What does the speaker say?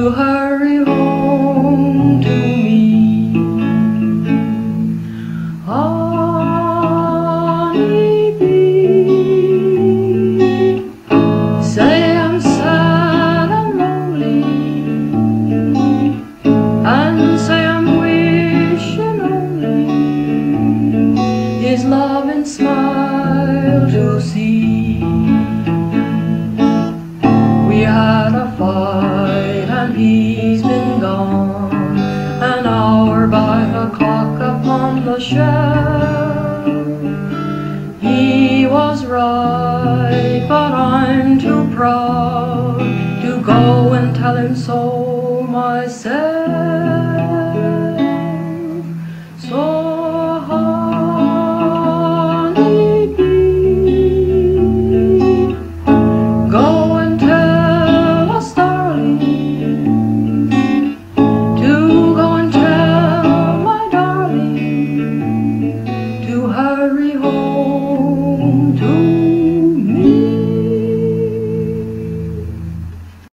to hurry home to me. Honeybee, say I'm sad and lonely, and say I'm wishing only his loving smile to see. We had a fight and he's been gone, an hour by the clock upon the shelf. He was right, but I'm too proud to go and tell him so myself.